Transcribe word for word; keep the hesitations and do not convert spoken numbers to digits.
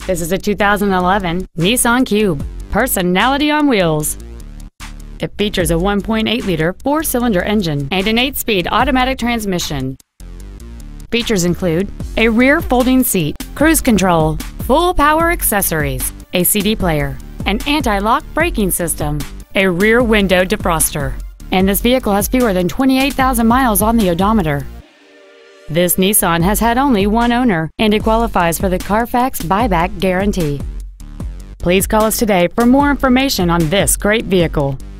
This is a two thousand eleven Nissan Cube, personality on wheels. It features a one point eight liter four-cylinder engine and an eight-speed automatic transmission. Features include a rear folding seat, cruise control, full power accessories, a C D player, an anti-lock braking system, a rear window defroster, and this vehicle has fewer than twenty-eight thousand miles on the odometer. This Nissan has had only one owner, and it qualifies for the Carfax buyback guarantee. Please call us today for more information on this great vehicle.